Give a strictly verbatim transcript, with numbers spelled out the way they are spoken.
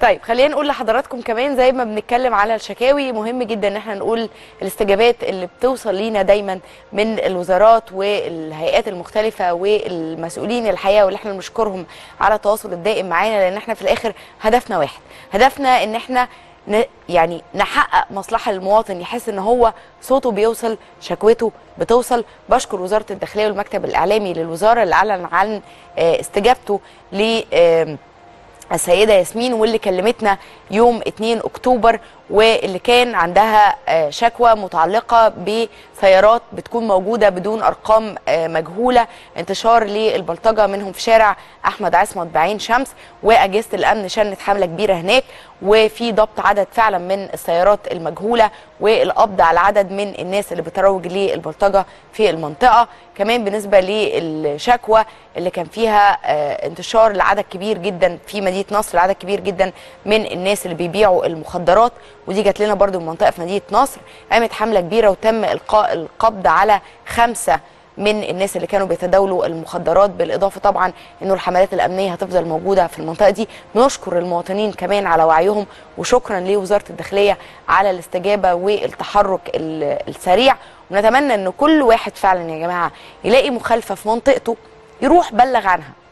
طيب خلينا نقول لحضراتكم كمان زي ما بنتكلم على الشكاوي، مهم جدا ان احنا نقول الاستجابات اللي بتوصل لينا دايما من الوزارات والهيئات المختلفه والمسؤولين الحقيقه، واللي احنا بنشكرهم على التواصل الدائم معانا، لان احنا في الاخر هدفنا واحد، هدفنا ان احنا يعني نحقق مصلحه للمواطن، يحس ان هو صوته بيوصل، شكوته بتوصل. بشكر وزاره الداخليه والمكتب الاعلامي للوزاره اللي اعلن عن استجابته ل السيدة ياسمين، واللي كلمتنا يوم اتنين اكتوبر، واللي كان عندها شكوى متعلقة بسيارات بتكون موجودة بدون أرقام مجهولة، انتشار للبلطجة منهم في شارع أحمد عصمت بعين شمس، وأجهزة الأمن شنت حملة كبيرة هناك، وفي ضبط عدد فعلا من السيارات المجهولة والقبض على عدد من الناس اللي بتروج للبلطجة في المنطقة. كمان بالنسبة للشكوى اللي كان فيها انتشار لعدد كبير جدا في مدينة نصر، عدد كبير جدا من الناس اللي بيبيعوا المخدرات، ودي جات لنا برضو من منطقة في مدينة نصر، قامت حملة كبيرة وتم إلقاء القبض على خمسة من الناس اللي كانوا بيتداولوا المخدرات، بالإضافة طبعا إنه الحملات الأمنية هتفضل موجودة في المنطقة دي. بنشكر المواطنين كمان على وعيهم، وشكرا لوزارة الداخلية على الاستجابة والتحرك السريع، ونتمنى إن كل واحد فعلا يا جماعة يلاقي مخالفة في منطقته يروح بلغ عنها.